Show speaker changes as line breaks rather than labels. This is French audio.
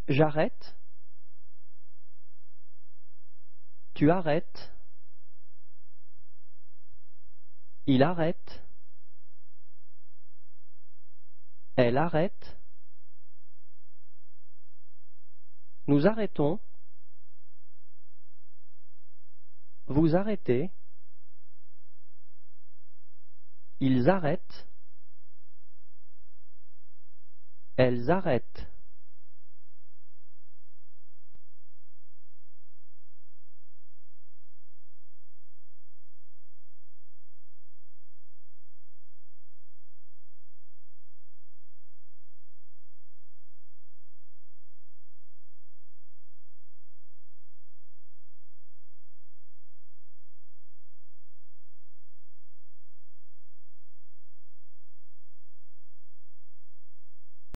J'arrête. Tu arrêtes. Il arrête. Elle arrête. Nous arrêtons. Vous arrêtez. Ils arrêtent. Elles arrêtent.